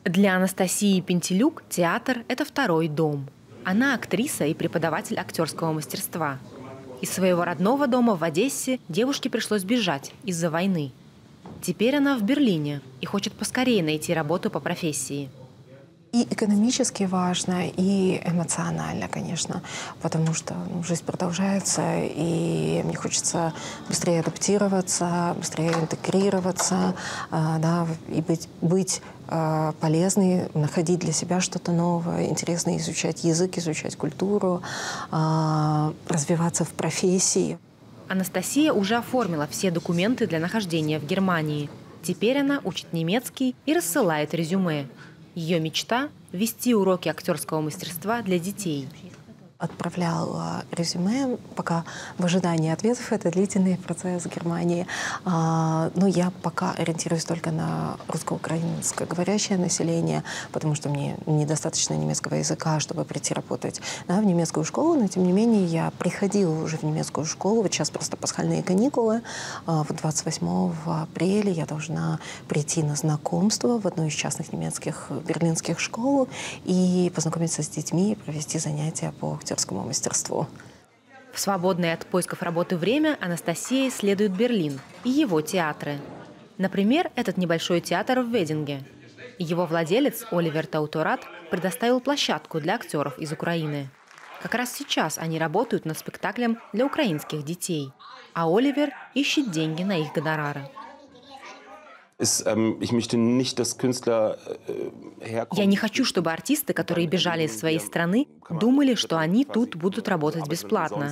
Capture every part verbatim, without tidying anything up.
Для Анастасии Пентелюк театр – это второй дом. Она актриса и преподаватель актерского мастерства. Из своего родного дома в Одессе девушке пришлось бежать из-за войны. Теперь она в Берлине и хочет поскорее найти работу по профессии. И экономически важно, и эмоционально, конечно, потому что ну, жизнь продолжается, и мне хочется быстрее адаптироваться, быстрее интегрироваться, э, да, и быть, быть э, полезной, находить для себя что-то новое, интересно изучать язык, изучать культуру, э, развиваться в профессии. Анастасия уже оформила все документы для нахождения в Германии. Теперь она учит немецкий и рассылает резюме. Ее мечта – вести уроки актерского мастерства для детей. Отправляла резюме, пока в ожидании ответов. Это длительный процесс в Германии. А, но я пока ориентируюсь только на русско-украинскоговорящее население, потому что мне недостаточно немецкого языка, чтобы прийти работать да, в немецкую школу. Но, тем не менее, я приходила уже в немецкую школу. Вот сейчас просто пасхальные каникулы. А, вот двадцать восьмого апреля я должна прийти на знакомство в одну из частных немецких берлинских школ и познакомиться с детьми и провести занятия по актерскому мастерству. В свободное от поисков работы время Анастасия исследует Берлин и его театры. Например, этот небольшой театр в Вединге. Его владелец Оливер Тауторат предоставил площадку для актеров из Украины. Как раз сейчас они работают над спектаклем для украинских детей, а Оливер ищет деньги на их гонорары. Я не хочу, чтобы артисты, которые бежали из своей страны, думали, что они тут будут работать бесплатно.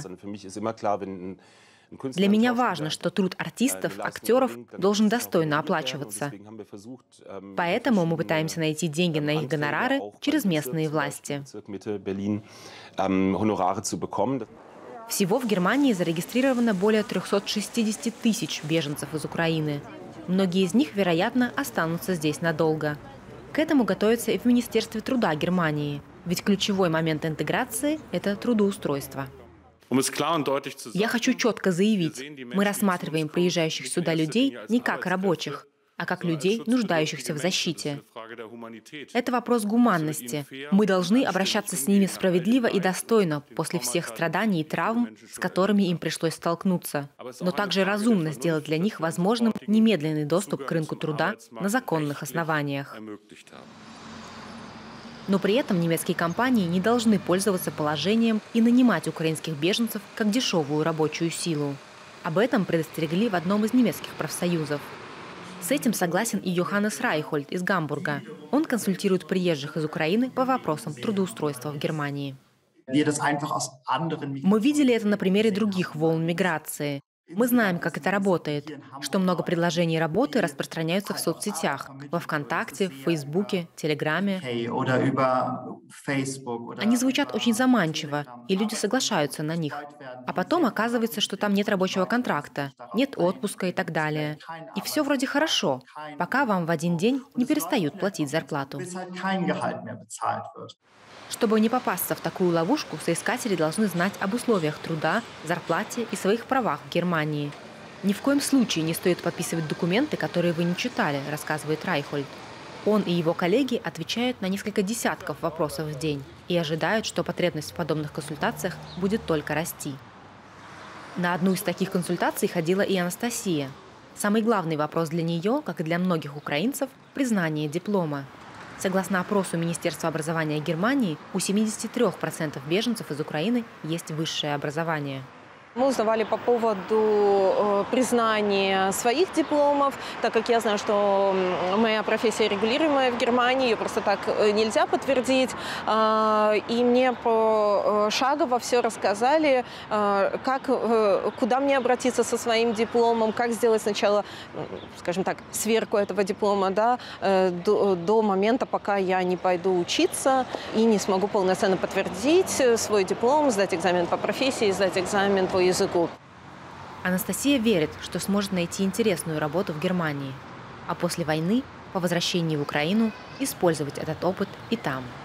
Для меня важно, что труд артистов, актеров должен достойно оплачиваться. Поэтому мы пытаемся найти деньги на их гонорары через местные власти. Всего в Германии зарегистрировано более трёхсот шестидесяти тысяч беженцев из Украины. Многие из них, вероятно, останутся здесь надолго. К этому готовятся и в Министерстве труда Германии, ведь ключевой момент интеграции – это трудоустройство. Я хочу четко заявить, мы рассматриваем приезжающих сюда людей не как рабочих, а как людей, нуждающихся в защите. Это вопрос гуманности. Мы должны обращаться с ними справедливо и достойно после всех страданий и травм, с которыми им пришлось столкнуться, но также разумно сделать для них возможным немедленный доступ к рынку труда на законных основаниях. Но при этом немецкие компании не должны пользоваться положением и нанимать украинских беженцев как дешевую рабочую силу. Об этом предостерегли в одном из немецких профсоюзов. С этим согласен и Йоханнес Райхольд из Гамбурга. Он консультирует приезжих из Украины по вопросам трудоустройства в Германии. Мы видели это на примере других волн миграции. Мы знаем, как это работает, что много предложений работы распространяются в соцсетях, во ВКонтакте, в Фейсбуке, Телеграме. Они звучат очень заманчиво, и люди соглашаются на них. А потом оказывается, что там нет рабочего контракта, нет отпуска и так далее. И все вроде хорошо, пока вам в один день не перестают платить зарплату. Чтобы не попасться в такую ловушку, соискатели должны знать об условиях труда, зарплате и своих правах в Германии. Ни в коем случае не стоит подписывать документы, которые вы не читали, рассказывает Райхольд. Он и его коллеги отвечают на несколько десятков вопросов в день и ожидают, что потребность в подобных консультациях будет только расти. На одну из таких консультаций ходила и Анастасия. Самый главный вопрос для нее, как и для многих украинцев – признание диплома. Согласно опросу Министерства образования Германии, у семидесяти трёх процентов беженцев из Украины есть высшее образование. Мы узнавали по поводу признания своих дипломов, так как я знаю, что моя профессия регулируемая в Германии, ее просто так нельзя подтвердить. И мне пошагово все рассказали, как, куда мне обратиться со своим дипломом, как сделать сначала, скажем так, сверку этого диплома, да, до, до момента, пока я не пойду учиться и не смогу полноценно подтвердить свой диплом, сдать экзамен по профессии, сдать экзамен по языку. Анастасия верит, что сможет найти интересную работу в Германии, а после войны, по возвращении в Украину, использовать этот опыт и там.